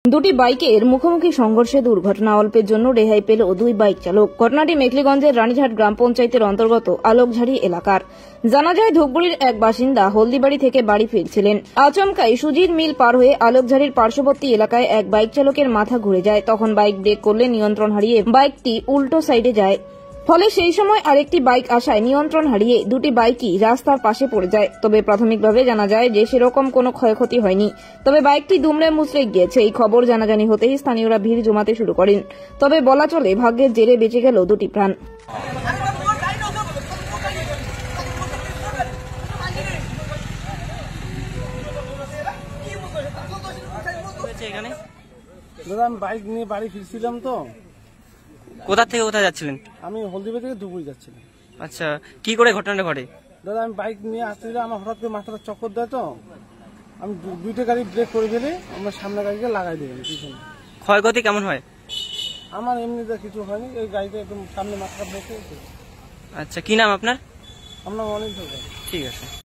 দুটি বাইকের মুখোমুখি সংঘর্ষে দুর্ঘটনা, অল্পের জন্য রেহাই পেল দুই বাইক চালক। ঘটনাটি মেখলিগঞ্জের রানীঘাট গ্রাম পঞ্চায়েতের অন্তর্গত আলোকঝাড়ি এলাকার। জানা যায়, ধূপগুড়ির এক বাসিন্দা হলদিবাড়ি থেকে বাড়ি ফিরছিলেন। আচমকাই সুজির মিল পার হয়ে আলোকঝাড়ির পার্শ্ববর্তী এলাকায় এক বাইক চালকের মাথা ঘুরে যায়। তখন বাইক ব্রেক করলে নিয়ন্ত্রণ হারিয়ে বাইকটি উল্টো সাইডে যায়। ফলে সেই সময় আরেকটি বাইক আসায় নিয়ন্ত্রণ হারিয়ে দুটি বাইকই রাস্তার পাশে পড়ে যায়। তবে প্রাথমিকভাবে জানা যায় যে সেরকম কোনো ক্ষয়ক্ষতি হয়নি, তবে বাইকটি দুমড়ে মুচড়ে গিয়েছে। এই খবর জানাজানি হতেই স্থানীয়রা ভিড় জমাতে শুরু করেন। তবে বলা চলে, ভাগ্যের জেরে বেঁচে গেল দুটি প্রাণ। দাদা, আমি বাইক নিয়ে বাড়ি ফিরছিলাম তো। কোথা থেকে কোথায় যাচ্ছিলেন? আমি হলদিবাড়ি থেকে ধুবুরি যাচ্ছিলাম। আচ্ছা, কি করে ঘটনাটা ঘটে? দাদা, আমি বাইক নিয়ে আসছিলাম, আমার হঠাৎ করে মাথাটা চক্কর দেয় তো, আমি দুইটা গাড়ি ব্রেক করে ফেলে আমরা সামনে গাড়িকে লাগাই দিলাম পিছনে। ক্ষয়ক্ষতি কেমন হয়? আমার এমনিতে কিছু হয়নি, এই গাড়িটা একদম সামনে মাথাটা ব্রেক হয়েছে। আচ্ছা, কি নাম আপনার? আমরা অনেক ঠিক আছে।